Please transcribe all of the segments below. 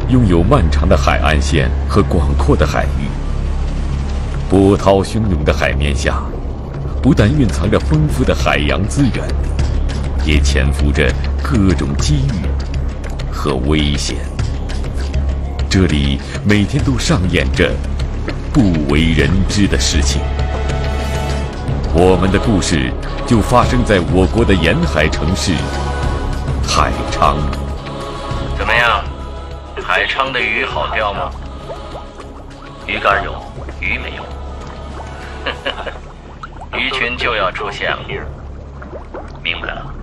拥有漫长的海岸线和广阔的海域。波涛汹涌的海面下，不但蕴藏着丰富的海洋资源，也潜伏着各种机遇和危险。这里每天都上演着不为人知的事情。我们的故事就发生在我国的沿海城市海昌。 怎么样？海昌的鱼好钓吗？鱼竿有，鱼没有。鱼群就要出现了，明白了。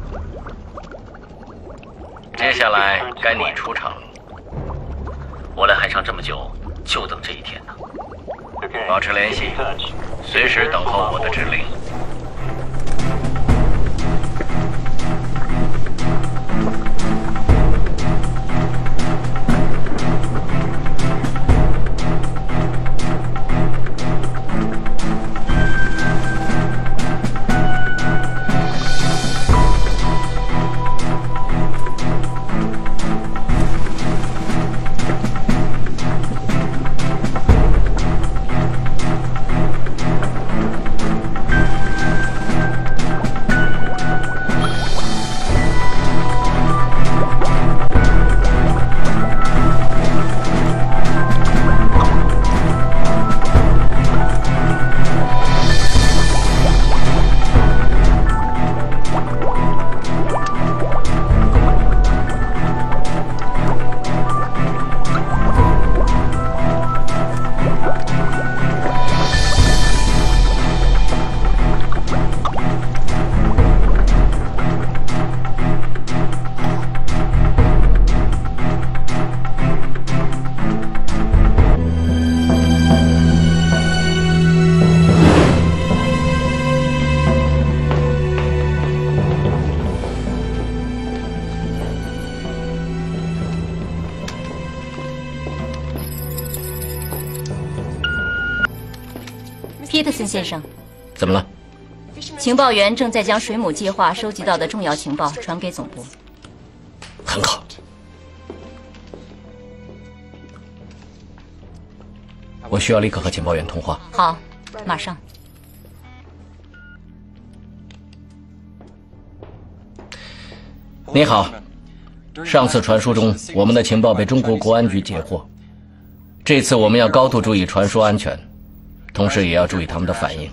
接下来该你出场了。我来海昌这么久，就等这一天呢。保持联系，随时等候我的指令。 皮特森先生， 怎么了？ 情报员正在将水母计划收集到的重要情报传给总部。 很好。我需要立刻和情报员通话。 好，马上。 你好，上次传输中，我们的情报被中国国安局截获。这次我们要高度注意传输安全，同时也要注意他们的反应。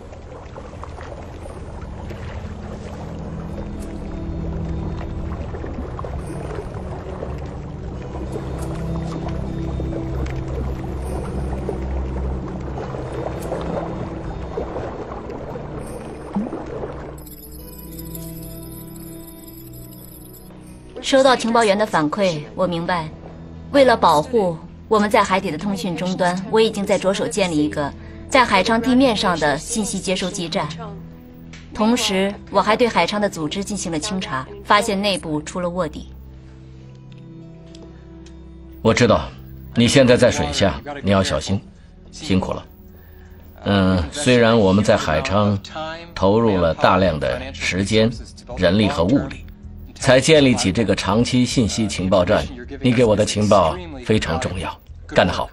收到情报员的反馈，我明白，为了保护我们在海底的通讯终端，我已经在着手建立一个在海昌地面上的信息接收基站。同时，我还对海昌的组织进行了清查，发现内部出了卧底。 我知道，你现在在水下，你要小心，辛苦了。虽然我们在海昌投入了大量的时间、人力和物力，才建立起这个长期信息情报站，你给我的情报非常重要，干得好。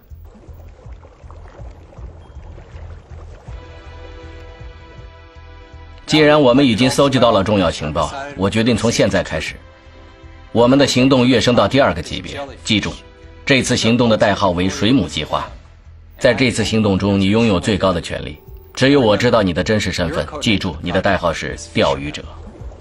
既然我们已经搜集到了重要情报，我决定从现在开始，我们的行动跃升到第2个级别。记住，这次行动的代号为水母计划。在这次行动中，你拥有最高的权利，只有我知道你的真实身份。记住，你的代号是钓鱼者。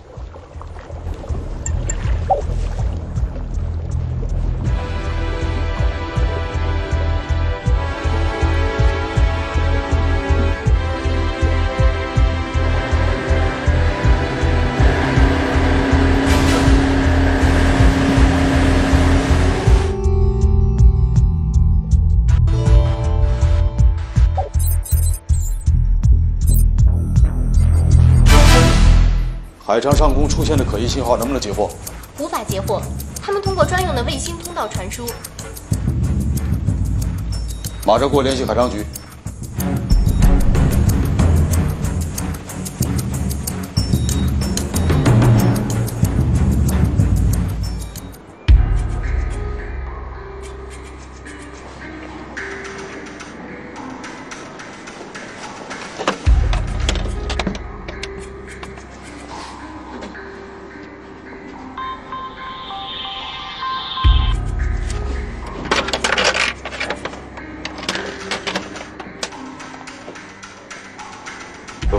海昌上空出现的可疑信号能不能截获？ 无法截获，他们通过专用的卫星通道传输。 马上给我联系海昌局。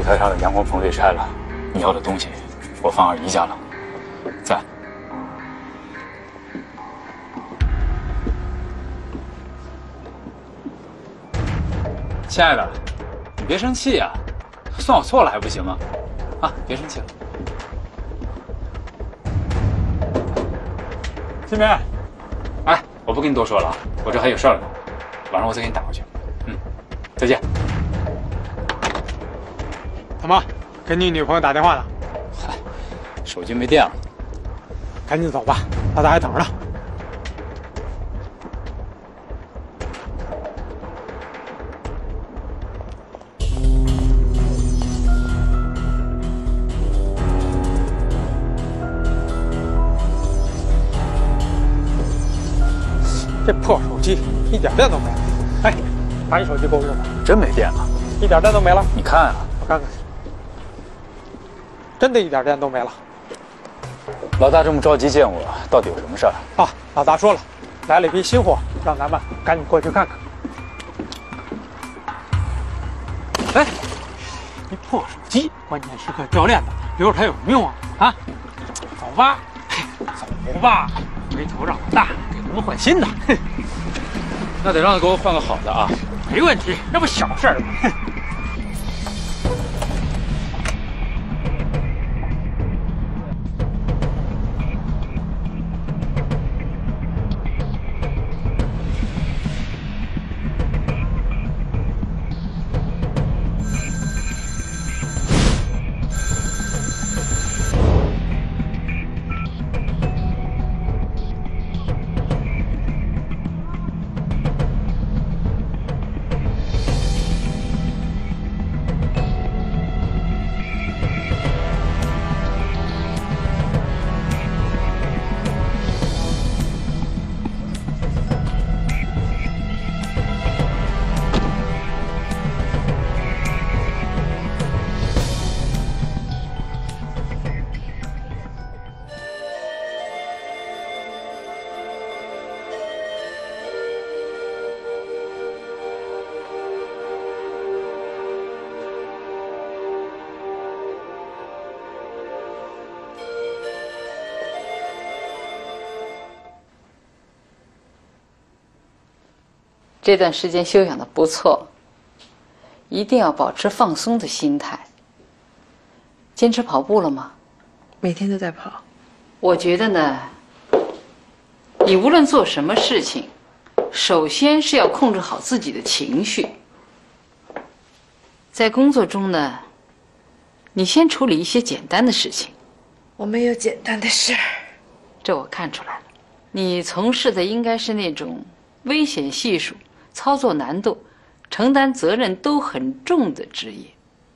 台上的阳光棚被拆了，你要的东西我放二姨家了，在。亲爱的，你别生气呀，算我错了还不行吗？啊，别生气了。金梅，哎，我不跟你多说了，我这还有事儿呢，晚上我再给你打过去。再见。 怎么，给你女朋友打电话呢？ 嗨，手机没电了。 赶紧走吧，老大还等着呢。这破手机一点电都没有。哎，把你手机给我用吧。 真没电了？ 一点电都没了。 你看啊， 我看看，真的一点电都没了。 老大这么着急见我，到底有什么事儿？ 啊，老大说了，来了一批新货，让咱们赶紧过去看看。哎，一破手机，关键时刻掉链子，留着它有什么用啊？啊，走吧，走吧，回头让老大给咱们换新的。 那得让他给我换个好的啊。 没问题，那不小事儿吗？ 这段时间休养的不错，一定要保持放松的心态。坚持跑步了吗？ 每天都在跑。 我觉得呢，你无论做什么事情，首先是要控制好自己的情绪。在工作中呢，你先处理一些简单的事情。 我没有简单的事儿， 这我看出来了。你从事的应该是那种危险系数、操作难度、承担责任都很重的职业。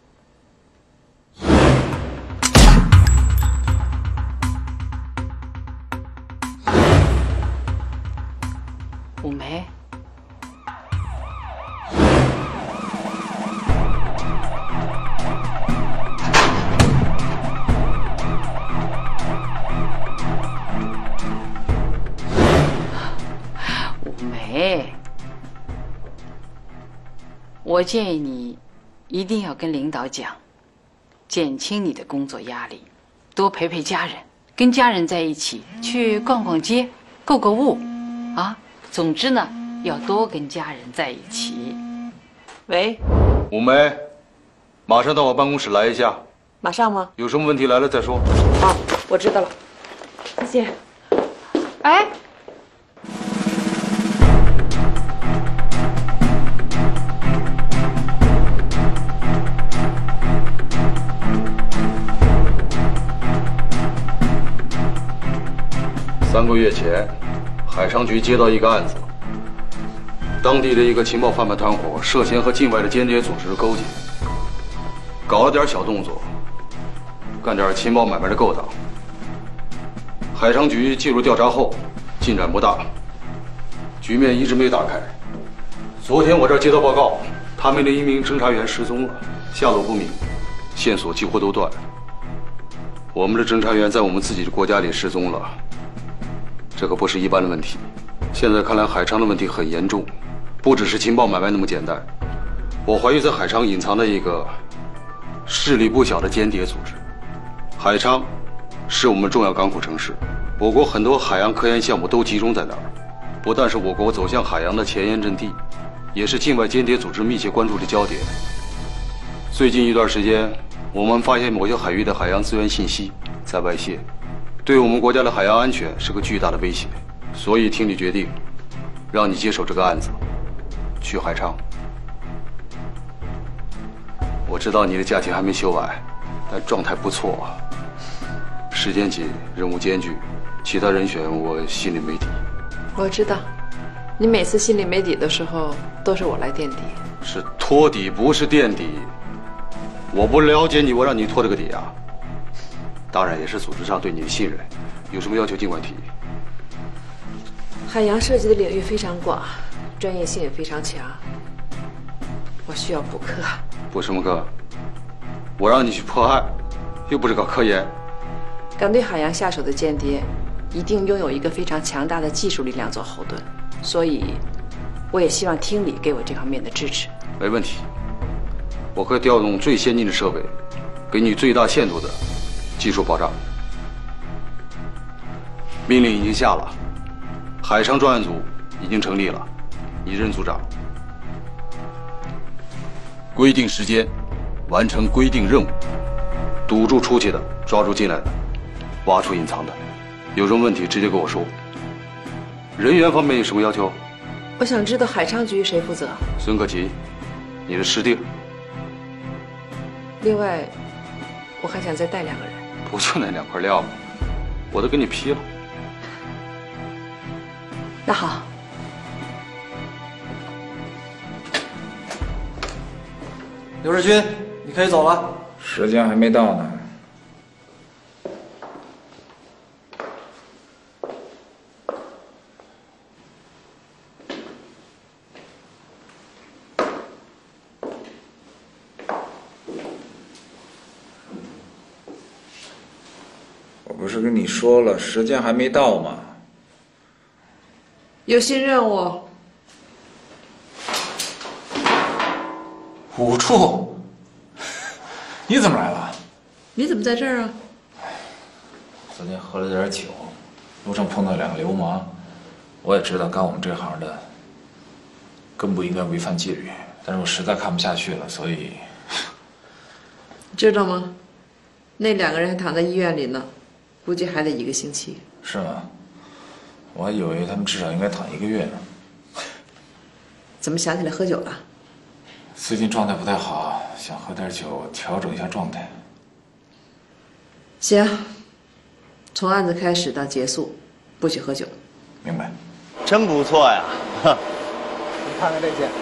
武梅，武梅，我建议你一定要跟领导讲，减轻你的工作压力，多陪陪家人，跟家人在一起去逛逛街、购购物，啊。总之呢，要多跟家人在一起。喂， 武梅，马上到我办公室来一下。 马上吗？ 有什么问题来了再说。 好，我知道了。再见。 哎， 3个月前，海商局接到一个案子，当地的一个情报贩卖团伙涉嫌和境外的间谍组织勾结，搞了点小动作，干点情报买卖的勾当。海商局介入调查后，进展不大，局面一直没打开。昨天我这儿接到报告，他们的一名侦查员失踪了，下落不明，线索几乎都断了。我们的侦查员在我们自己的国家里失踪了。这可不是一般的问题，现在看来海昌的问题很严重，不只是情报买卖那么简单。我怀疑在海昌隐藏着一个势力不小的间谍组织。海昌是我们重要港口城市，我国很多海洋科研项目都集中在那儿，不但是我国走向海洋的前沿阵地，也是境外间谍组织密切关注的焦点。最近一段时间，我们发现某些海域的海洋资源信息在外泄，对我们国家的海洋安全是个巨大的威胁。所以听你决定，让你接手这个案子，去海昌。我知道你的假期还没休完，但状态不错啊。时间紧，任务艰巨，其他人选我心里没底。 我知道，你每次心里没底的时候，都是我来垫底。 是托底，不是垫底。我不了解你，我让你托这个底啊。当然也是组织上对你的信任，有什么要求尽管提。 海洋涉及的领域非常广，专业性也非常强，我需要补课。 补什么课？我让你去迫害，又不是搞科研。 敢对海洋下手的间谍，一定拥有一个非常强大的技术力量做后盾，所以，我也希望厅里给我这方面的支持。 没问题，我会调动最先进的设备，给你最大限度的技术保障。命令已经下了，海昌专案组已经成立了，你任组长。规定时间，完成规定任务，堵住出去的，抓住进来的，挖出隐藏的。有什么问题直接跟我说。人员方面有什么要求？ 我想知道海昌局谁负责。 孙克勤，你的师弟。 另外，我还想再带2个人。 不就那2块料吗？我都给你批了。 那好。 刘志军，你可以走了。 时间还没到呢。我不是跟你说了，时间还没到吗？ 有新任务。 五处，你怎么来了？ 你怎么在这儿啊？ 昨天喝了点酒，路上碰到2个流氓，我也知道干我们这行的，更不应该违反纪律，但是我实在看不下去了，所以。 知道吗？那2个人还躺在医院里呢，估计还得1个星期。 是吗？我还以为他们至少应该躺1个月呢。 怎么想起来喝酒了？ 最近状态不太好，想喝点酒调整一下状态。 行，从案子开始到结束，不许喝酒。 明白。 真不错呀！ 你看看这件。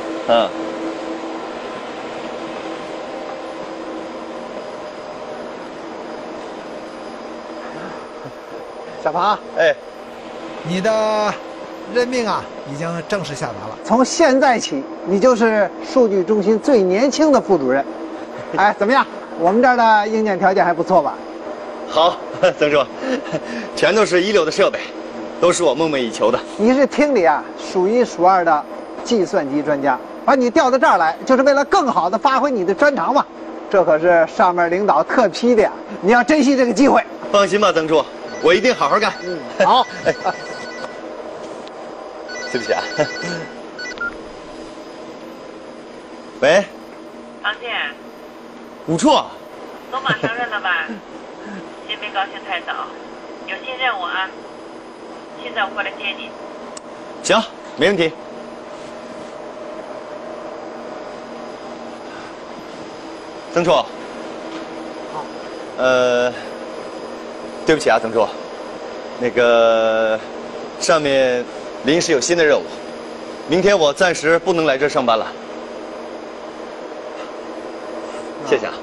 小庞， 哎， 你的任命啊，已经正式下达了。从现在起，你就是数据中心最年轻的副主任。哎，怎么样？我们这儿的硬件条件还不错吧？ 好，曾叔，全都是1流的设备，都是我梦寐以求的。 你是厅里啊数1数2的计算机专家，把你调到这儿来，就是为了更好的发挥你的专长嘛。这可是上面领导特批的呀，你要珍惜这个机会。 放心吧，曾叔，我一定好好干。 好。 对不起啊。喂， 王健， 五处， 都马上任了吧？先别高兴太早，有新任务啊！现在我过来接你。 行，没问题。曾处， 好。 对不起啊，曾处，那个上面临时有新的任务，明天我暂时不能来这儿上班了。谢谢啊。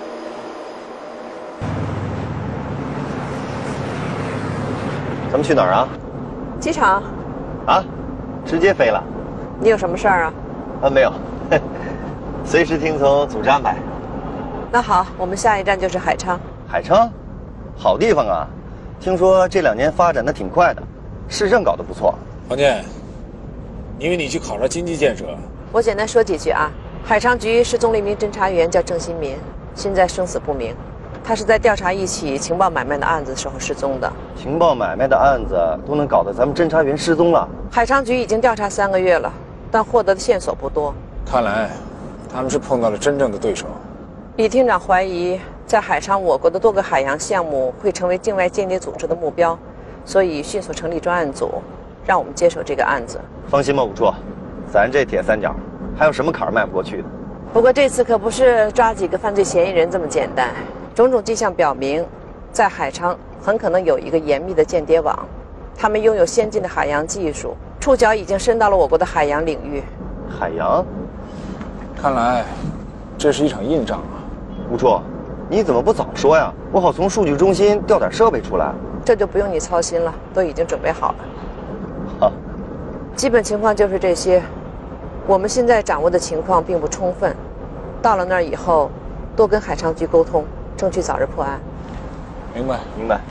咱们去哪儿啊？ 机场。 啊？直接飞了？ 你有什么事儿啊？ 啊，没有，随时听从组织安排。 那好，我们下一站就是海昌。 海昌，好地方啊！听说这2年发展的挺快的，市政搞得不错。 王健，因为你去考察经济建设， 我简单说几句啊。海昌局失踪了1名侦查员，叫郑新民。 现在生死不明。他是在调查一起情报买卖的案子的时候失踪的。 情报买卖的案子都能搞得咱们侦查员失踪了。 海昌局已经调查3个月了，但获得的线索不多。 看来，他们是碰到了真正的对手。 李厅长怀疑，在海昌我国的多个海洋项目会成为境外间谍组织的目标，所以迅速成立专案组，让我们接手这个案子。 放心吧，吴处，咱这铁三角还有什么坎儿迈不过去的？ 不过这次可不是抓几个犯罪嫌疑人这么简单。种种迹象表明，在海昌很可能有一个严密的间谍网，他们拥有先进的海洋技术，触角已经伸到了我国的海洋领域。 海洋？ 看来，这是一场硬仗啊！ 吴处，你怎么不早说呀？我好从数据中心调点设备出来。 这就不用你操心了，都已经准备好了。 好， 基本情况就是这些。我们现在掌握的情况并不充分，到了那儿以后，多跟海昌局沟通。争取早日破案。 明白， 明白。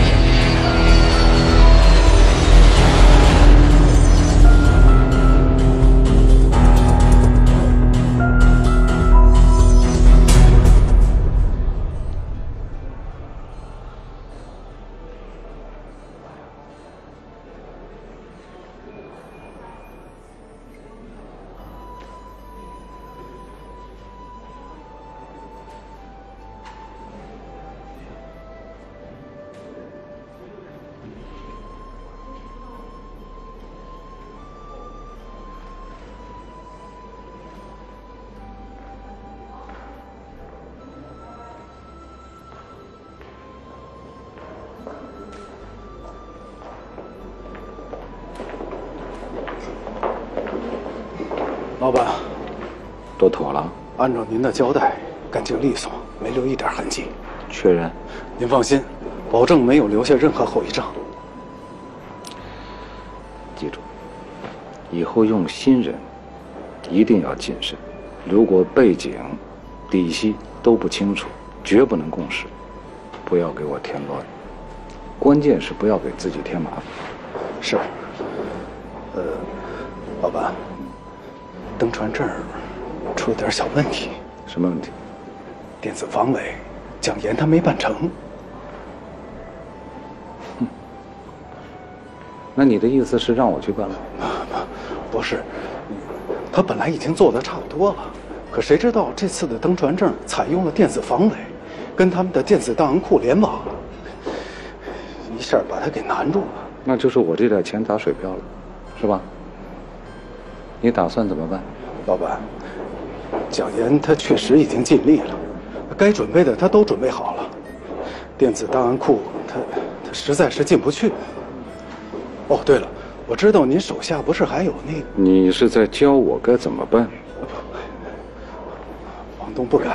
老板， 都妥了。 按照您的交代，干净利索，没留一点痕迹。 确认。 您放心，保证没有留下任何后遗症。 记住，以后用新人一定要谨慎。如果背景、底细都不清楚，绝不能共事。不要给我添乱。关键是不要给自己添麻烦。 是。老板。登船证出了点小问题。 什么问题？ 电子防伪，蒋岩他没办成。 那你的意思是让我去办了？ 不是，他本来已经做得差不多了，可谁知道这次的登船证采用了电子防伪，跟他们的电子档案库联网，一下把他给难住了。 那就是我这点钱打水漂了，是吧？你打算怎么办？ 老板，蒋岩他确实已经尽力了，该准备的他都准备好了。电子档案库他实在是进不去。哦，对了，我知道您手下不是还有那个…… 你是在教我该怎么办？ 王东不敢。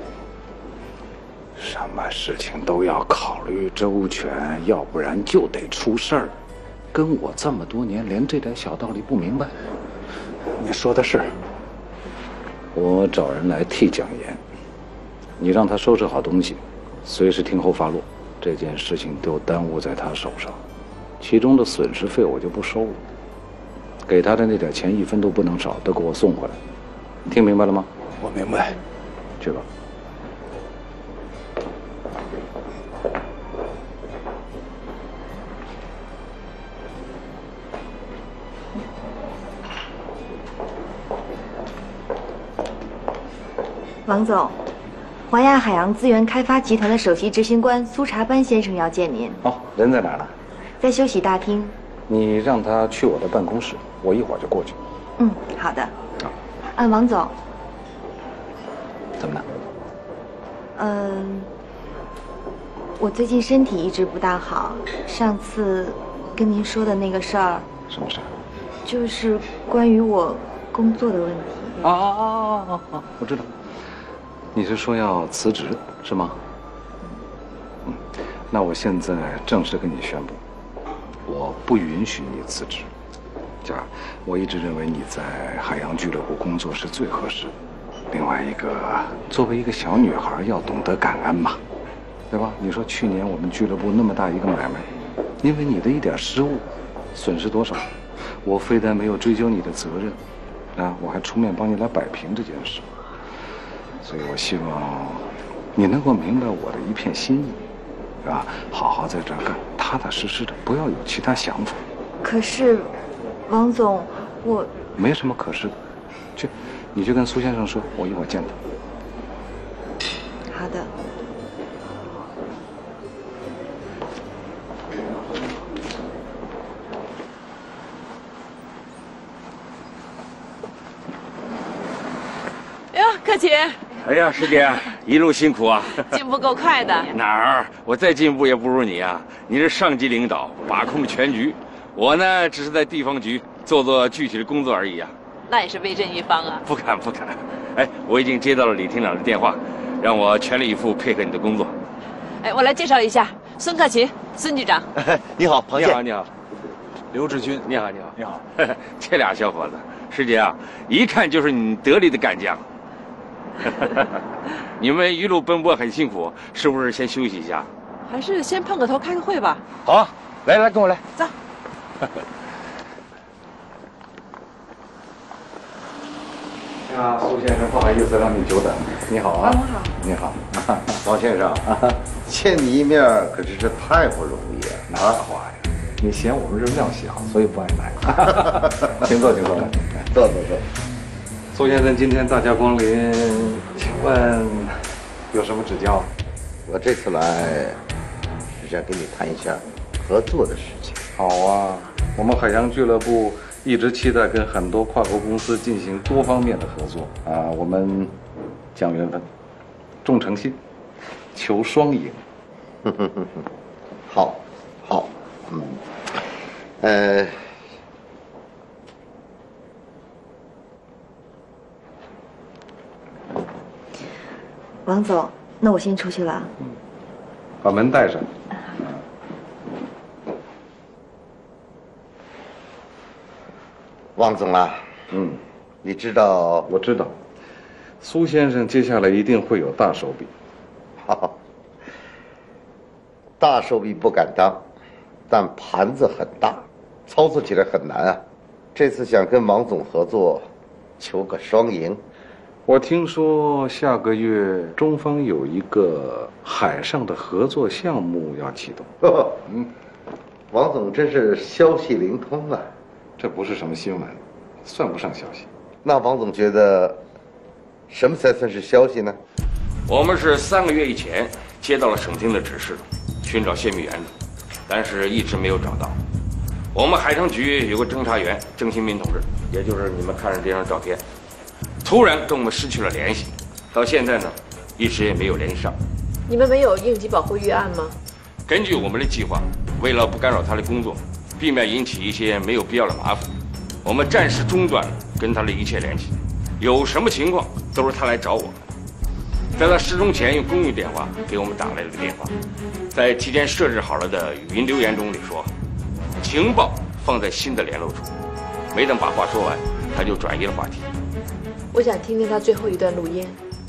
什么事情都要考虑周全，要不然就得出事儿。跟我这么多年，连这点小道理不明白。 你说的是。 我找人来替蒋岩，你让他收拾好东西，随时听候发落。这件事情都耽误在他手上，其中的损失费我就不收了。给他的那点钱1分都不能少，都给我送回来。听明白了吗？ 我明白。 去吧。 王总，华亚海洋资源开发集团的首席执行官苏察班先生要见您。 哦，人在哪儿呢？ 在休息大厅。 你让他去我的办公室，我一会儿就过去。 嗯，好的。王总。 怎么了？ 我最近身体一直不大好。上次跟您说的那个事儿。 什么事儿？ 就是关于我工作的问题。 我知道。你是说要辞职是吗？那我现在正式跟你宣布，我不允许你辞职。我一直认为你在海洋俱乐部工作是最合适的。另外一个，作为一个小女孩，要懂得感恩嘛，对吧？你说去年我们俱乐部那么大一个买卖，因为你的一点失误，损失多少？我非但没有追究你的责任，我还出面帮你来摆平这件事。所以我希望你能够明白我的一片心意，是吧？好好在这儿干，踏踏实实的，不要有其他想法。 可是，王总，我没什么可是的，去，你去跟苏先生说，我一会儿见他。 好的。 哟，客气。 哎呀，师姐，一路辛苦啊！ 进步够快的。 哪儿？我再进步也不如你啊！你是上级领导，把控全局，我呢，只是在地方局做具体的工作而已啊。 那也是威震一方啊！ 不敢不敢。哎，我已经接到了李厅长的电话，让我全力以赴配合你的工作。 哎，我来介绍一下，孙克勤，孙局长。 你好，庞健。 你好。 刘志军， 你好。这俩小伙子，师姐啊，一看就是你得力的干将。你们一路奔波很辛苦，是不是先休息一下？ 还是先碰个头，开个会吧。 好啊，来，跟我来， 走。 呀，苏先生，不好意思让你久等。你好啊。 你好。 你好， 王先生，见你一面可是这太不容易了。 哪有话呀？你嫌我们这庙小，所以不爱来。请坐， 坐。 苏先生，今天大驾光临，请问有什么指教？ 我这次来是想跟你谈一下合作的事情。 好啊，我们海洋俱乐部一直期待跟很多跨国公司进行多方面的合作啊，我们讲缘分，重诚信，求双赢。 好， 王总，那我先出去了。 把门带上。 王总啊，你知道？ 我知道，苏先生接下来一定会有大手笔。 好，大手笔不敢当，但盘子很大，操作起来很难啊。这次想跟王总合作，求个双赢。 我听说下个月中方有一个海上的合作项目要启动。 王总真是消息灵通啊！ 这不是什么新闻，算不上消息。 那王总觉得，什么才算是消息呢？ 我们是3个月以前接到了省厅的指示，寻找泄密源的，但是一直没有找到。我们海上局有个侦查员郑新民同志，也就是你们看着这张照片，突然跟我们失去了联系，到现在呢，一直也没有联系上。 你们没有应急保护预案吗？ 根据我们的计划，为了不干扰他的工作，避免引起一些没有必要的麻烦，我们暂时中断了跟他的一切联系。有什么情况都是他来找我们。在他失踪前，用公用电话给我们打来了个电话，在提前设置好了的语音留言中里说，情报放在新的联络处。没等把话说完，他就转移了话题。 我想听听他最后一段录音。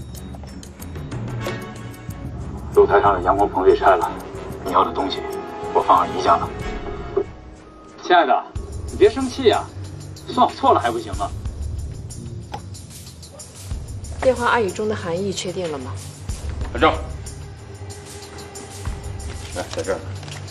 露台上的阳光棚被拆了，你要的东西我放上移架了。亲爱的，你别生气呀，算我错了还不行吗？ 电话暗语中的含义确定了吗？ 反正，来，在这儿，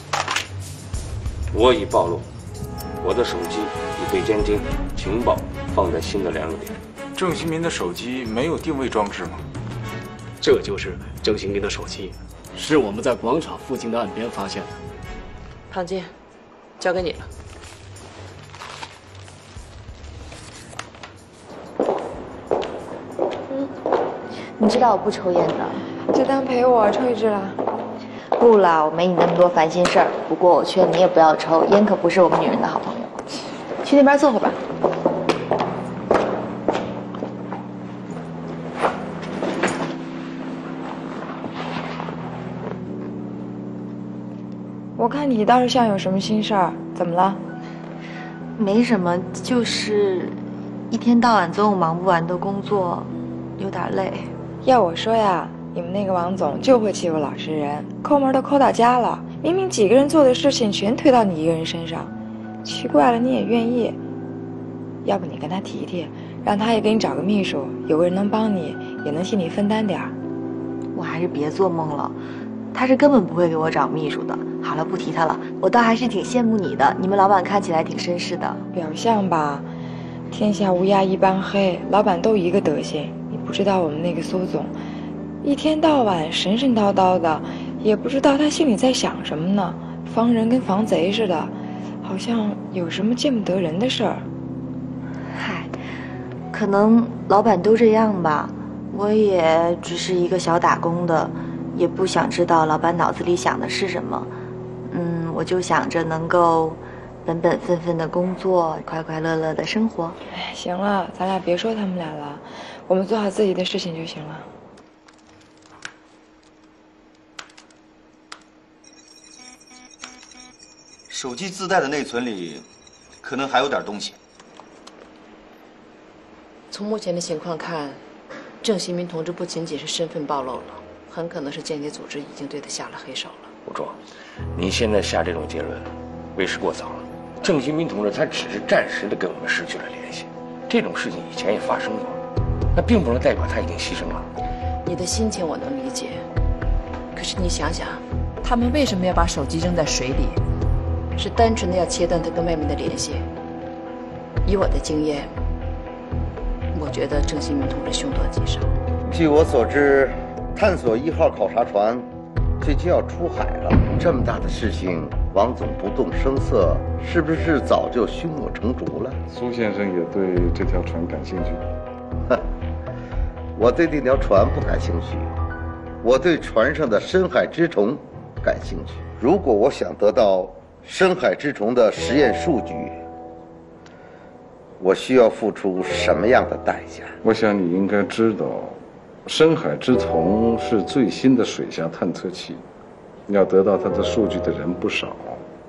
我已暴露，我的手机已被监听，情报放在新的联络点。 郑新民的手机没有定位装置吗？ 这就是郑新民的手机，是我们在广场附近的岸边发现的。 庞健，交给你了。 你知道我不抽烟的， 就当陪我抽一支了。 不啦，我没你那么多烦心事儿。不过我劝你也不要抽，烟可不是我们女人的好朋友。去那边坐会儿吧。 我看你倒是像有什么心事儿，怎么了？ 没什么，就是一天到晚总有忙不完的工作，有点累。 要我说呀，你们那个王总就会欺负老实人，抠门都抠到家了。明明几个人做的事情全推到你一个人身上，奇怪了你也愿意。要不你跟他提提，让他也给你找个秘书，有个人能帮你，也能替你分担点儿。 我还是别做梦了，他是根本不会给我找秘书的。好了，不提他了。我倒还是挺羡慕你的，你们老板看起来挺绅士的。 表象吧，天下乌鸦一般黑，老板都一个德行。你不知道我们那个苏总，一天到晚神神叨叨的，也不知道他心里在想什么呢，防人跟防贼似的，好像有什么见不得人的事儿。 嗨，可能老板都这样吧。我也只是一个小打工的，也不想知道老板脑子里想的是什么。我就想着能够本本分分的工作，快快乐乐的生活。 哎，行了，咱俩别说他们俩了，我们做好自己的事情就行了。 手机自带的内存里，可能还有点东西。 从目前的情况看，郑新民同志不仅仅是身份暴露了，很可能是间谍组织已经对他下了黑手了。 吴卓，你现在下这种结论，为时过早了。郑新民同志他只是暂时的跟我们失去了联系，这种事情以前也发生过，那并不能代表他已经牺牲了。 你的心情我能理解，可是你想想，他们为什么要把手机扔在水里？是单纯的要切断他跟外面的联系。以我的经验，我觉得郑新民同志凶多吉少。 据我所知，探索1号考察船最近要出海了，这么大的事情，王总不动声色，是不是早就胸有成竹了？ 苏先生也对这条船感兴趣？ 哼，我对那条船不感兴趣，我对船上的深海之虫感兴趣。如果我想得到深海之虫的实验数据，我需要付出什么样的代价？ 我想你应该知道，深海之虫是最新的水下探测器，要得到它的数据的人不少，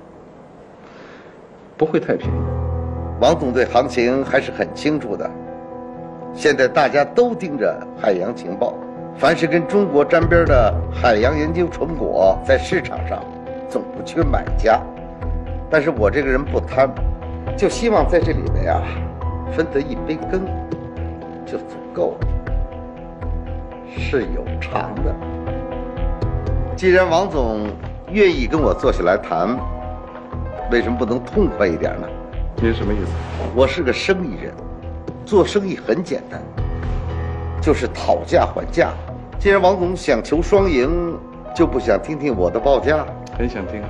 不会太便宜。 王总对行情还是很清楚的。现在大家都盯着海洋情报，凡是跟中国沾边的海洋研究成果，在市场上总不缺买家。但是我这个人不贪，就希望在这里面呀，分得一杯羹就足够了，是有偿的。既然王总愿意跟我坐下来谈，为什么不能痛快一点呢？ 您什么意思？ 我是个生意人，做生意很简单，就是讨价还价。既然王总想求双赢，就不想听听我的报价？ 很想听。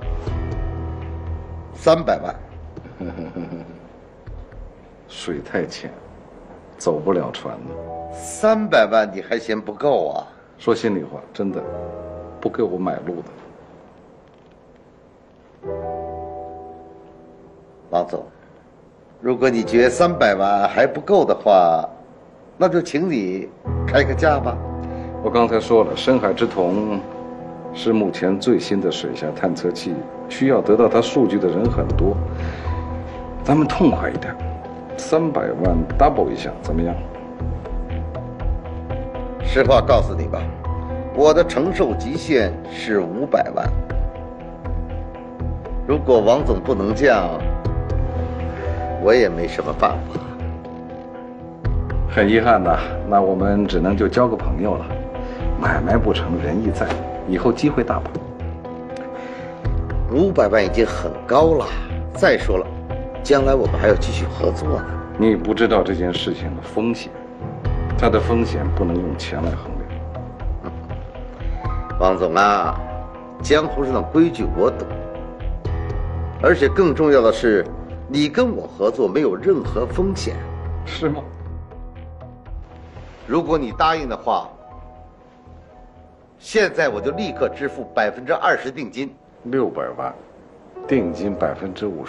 300万。 水太浅，走不了船呢。 300万你还嫌不够啊？ 说心里话，真的不给我买路的。 王总，如果你觉得300万还不够的话，那就请你开个价吧。 我刚才说了，深海之瞳是目前最新的水下探测器，需要得到它数据的人很多。咱们痛快一点，300万 double 一下，怎么样？ 实话告诉你吧，我的承受极限是500万。如果王总不能降，我也没什么办法。 很遗憾呐，那我们只能就交个朋友了。买卖不成仁义在，以后机会大把。 500万已经很高了，再说了，将来我们还要继续合作呢。 你不知道这件事情的风险，它的风险不能用钱来衡量。 王总啊，江湖上的规矩我懂，而且更重要的是，你跟我合作没有任何风险， 是吗？ 如果你答应的话，现在我就立刻支付20%定金 ，600万，定金50%。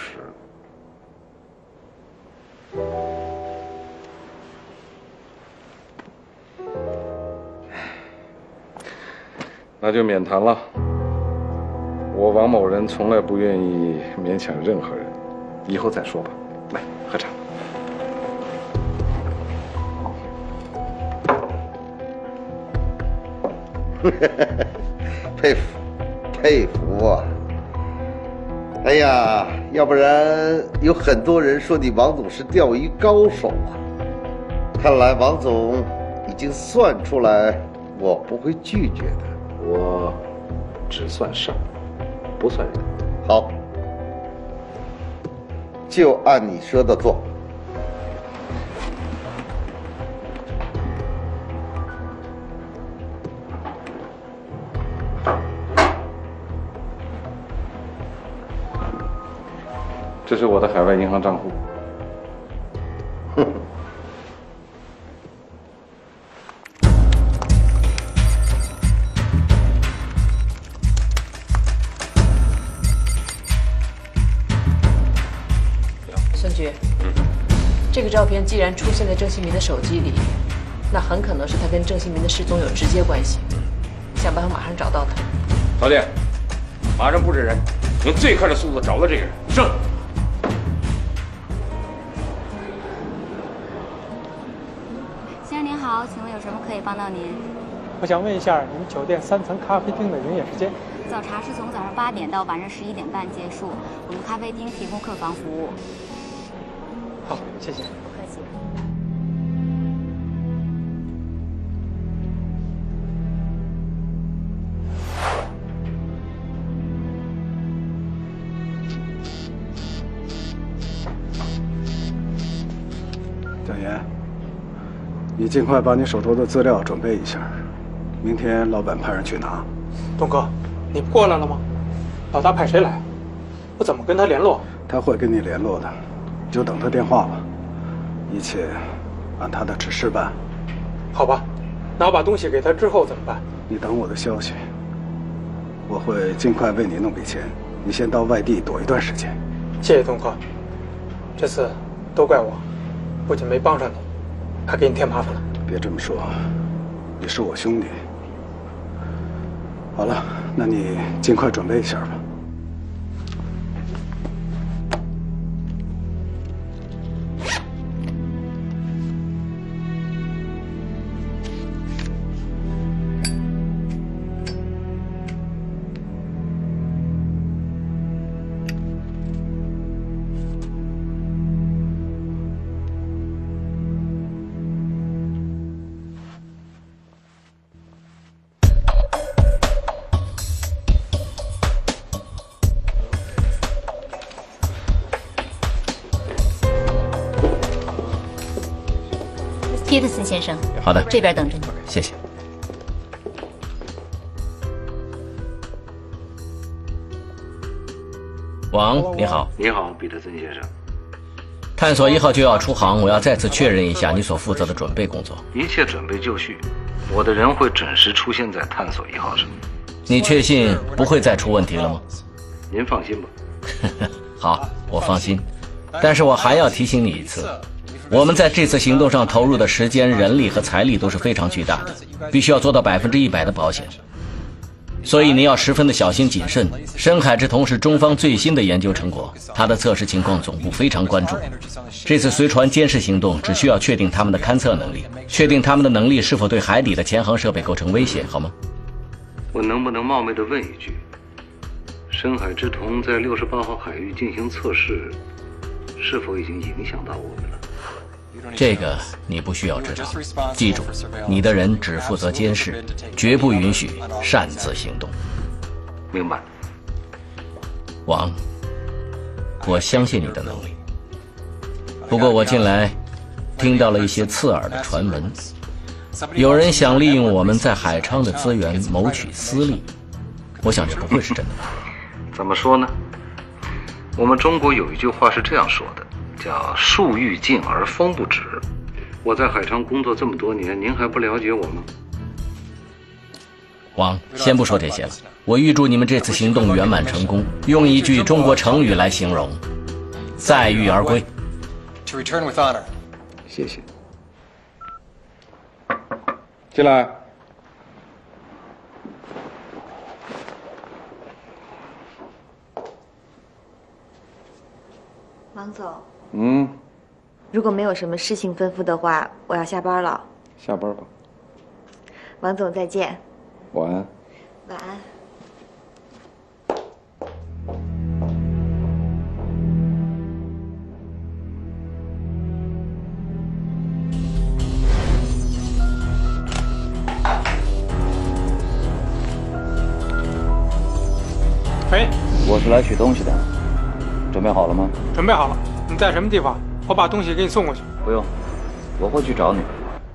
那就免谈了。我王某人从来不愿意勉强任何人，以后再说吧。来，喝茶。 佩服，佩服啊！哎呀，要不然有很多人说你王总是钓鱼高手啊。看来王总已经算出来我不会拒绝的。 我只算事儿，不算人。 好，就按你说的做。 这是我的海外银行账户。 哼。 孙局，这个照片既然出现在郑新民的手机里，那很可能是他跟郑新民的失踪有直接关系。想办法马上找到他。 老弟，马上布置人，用最快的速度找到这个人。是。 先生您好，请问有什么可以帮到您？ 我想问一下，你们酒店3层咖啡厅的营业时间？ 早茶是从早上8点到晚上11点半结束，我们咖啡厅提供客房服务。 好，谢谢。 不客气。 蒋岩，你尽快把你手头的资料准备一下，明天老板派人去拿。 东哥，你不过来了吗？老大派谁来？我怎么跟他联络？ 他会跟你联络的，你就等他电话吧。一切按他的指示办。 好吧，那我把东西给他之后怎么办？ 你等我的消息，我会尽快为你弄笔钱。你先到外地躲一段时间。 谢谢东哥，这次都怪我，不仅没帮上你，还给你添麻烦了。 别这么说，你是我兄弟。好了，那你尽快准备一下吧。 皮特森先生， 好的， 这边等着你。 谢谢。王，你好。 你好，彼得森先生。 探索1号就要出航，我要再次确认一下你所负责的准备工作。 一切准备就绪，我的人会准时出现在探索1号上。 你确信不会再出问题了吗？ 您放心吧。 好，我放心。但是我还要提醒你一次。我们在这次行动上投入的时间、人力和财力都是非常巨大的，必须要做到100%的保险。所以你要十分的小心谨慎。深海之瞳是中方最新的研究成果，它的测试情况总部非常关注。这次随船监视行动只需要确定他们的勘测能力，确定他们的能力是否对海底的潜航设备构成威胁，好吗？ 我能不能冒昧地问一句，深海之瞳在68号海域进行测试，是否已经影响到我们了？ 这个你不需要知道，记住，你的人只负责监视，绝不允许擅自行动。 明白。 王，我相信你的能力。不过我近来听到了一些刺耳的传闻，有人想利用我们在海昌的资源谋取私利。我想这不会是真的吧？ 怎么说呢？我们中国有一句话是这样说的，叫树欲静而风不止。我在海昌工作这么多年，您还不了解我吗？ 王，先不说这些了，我预祝你们这次行动圆满成功。用一句中国成语来形容，载誉而归。 To return with honor。 谢谢。 进来。 王总。 如果没有什么事情吩咐的话，我要下班了。 下班吧。 王总，再见。 晚安。 晚安。 是来取东西的，准备好了吗？ 准备好了。你在什么地方？我把东西给你送过去。 不用，我会去找你。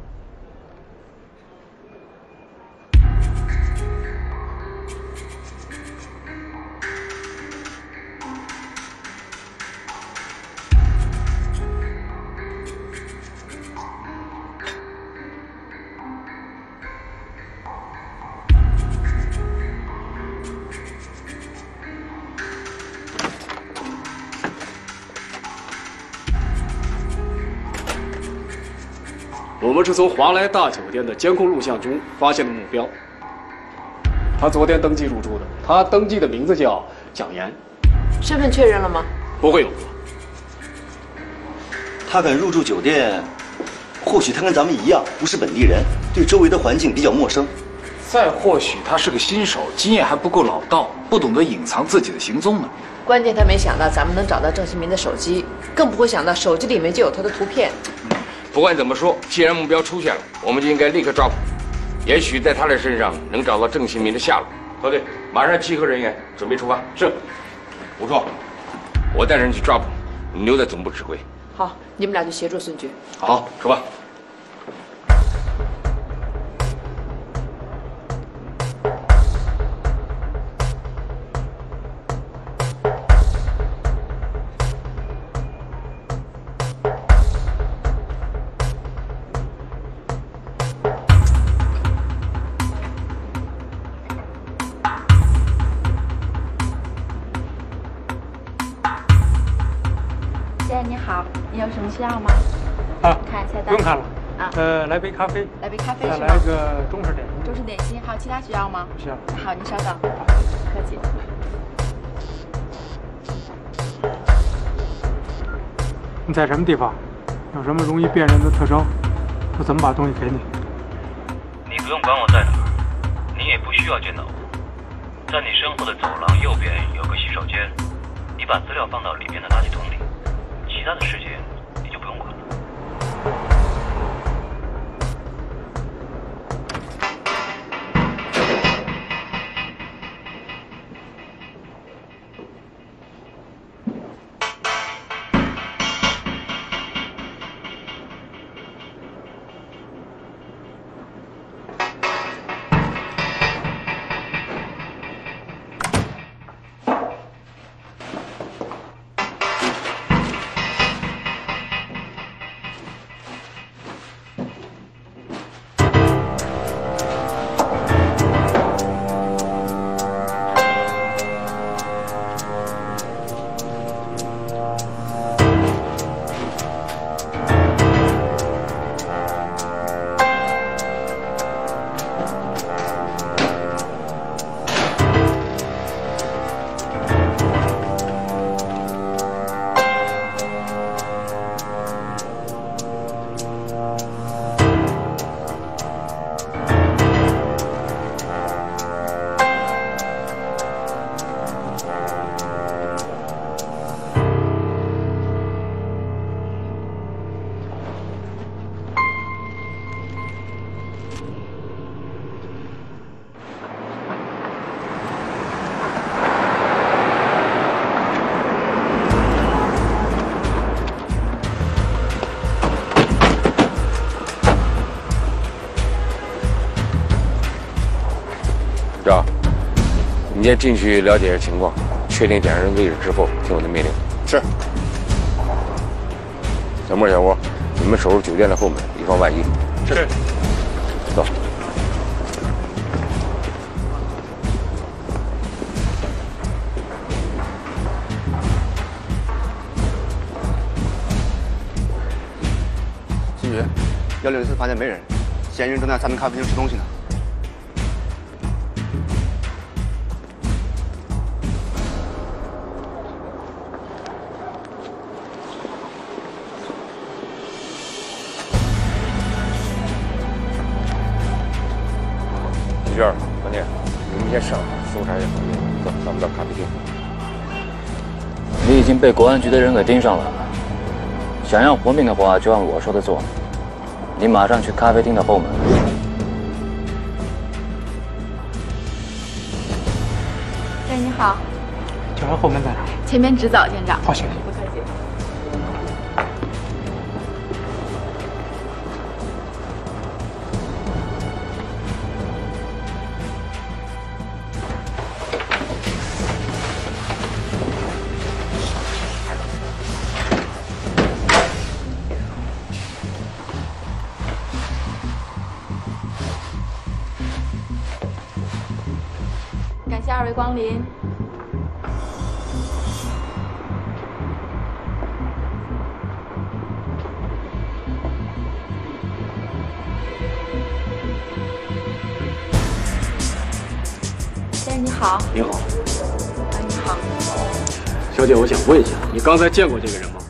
我们是从华莱大酒店的监控录像中发现的目标。他昨天登记入住的，他登记的名字叫蒋岩。 身份确认了吗？ 不会有错。 他敢入住酒店，或许他跟咱们一样不是本地人，对周围的环境比较陌生。 再或许他是个新手，经验还不够老道，不懂得隐藏自己的行踪呢。 关键他没想到咱们能找到郑新民的手机，更不会想到手机里面就有他的图片。 不管怎么说，既然目标出现了，我们就应该立刻抓捕。也许在他的身上能找到郑新民的下落。团队，马上集合人员，准备出发。是。吴硕，我带人去抓捕，你留在总部指挥。 好，你们俩就协助孙局。 好，出发。 你好，你有什么需要吗？ 啊， 看菜单。 不用看了。 啊， 来杯咖啡。 来杯咖啡是吗？ 再来个中式点心。 中式点心，还有其他需要吗？ 不需要。 好，您稍等。不客气。 你在什么地方？有什么容易辨认的特征？我怎么把东西给你？ 你不用管我在哪儿，你也不需要见到我。在你身后的走廊右边有个洗手间，你把资料放到里面的垃圾桶里。其他的事情你就不用管了。 赵，你先进去了解情况，确定点人位置之后，听我的命令。是。小莫、小吴，你们守住酒店的后门，以防万一。 是。 走。 新局，164房间没人，嫌疑人正在3门咖啡厅吃东西呢。 徐娟、关键，你们先上搜查一下房间，走，咱们到咖啡厅。 你已经被国安局的人给盯上了，想要活命的话，就按我说的做。你马上去咖啡厅的后门。 喂，你好。 请请问后门在哪？ 前面直走，舰长。 好，谢谢。 不客气。感谢二位光临。先生你好。 你好。 你好。 小姐，我想问一下，你刚才见过这个人吗？